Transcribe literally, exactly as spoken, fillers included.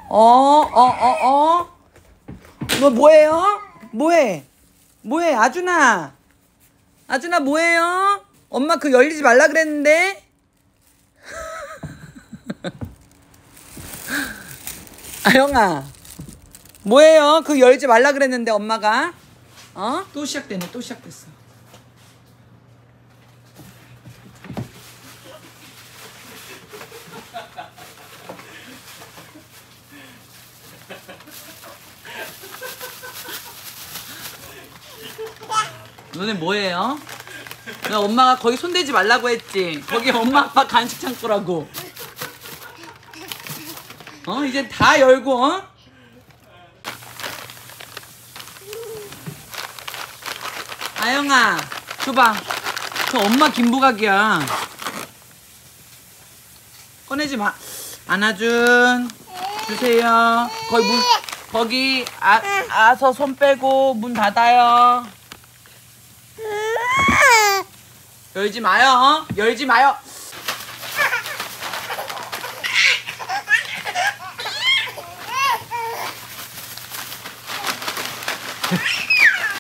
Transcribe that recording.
어, 어, 어, 어? 너 뭐해요? 뭐해? 뭐해? 아준아. 아준아 뭐해요? 엄마 그 열리지 말라 그랬는데? 아영아. 뭐해요? 그 열지 말라 그랬는데 엄마가. 어? 또 시작되네. 또 시작됐어. 너네 뭐해요? 야, 엄마가 거기 손대지 말라고 했지. 거기 엄마 아빠 간식 창고라고. 어? 이제 다 열고, 어? 아영아, 줘봐. 저 엄마 김부각이야. 꺼내지 마. 안아준. 주세요. 거기 문, 거기 아, 아서 손 빼고 문 닫아요. 열지 마요, 어? 열지 마요.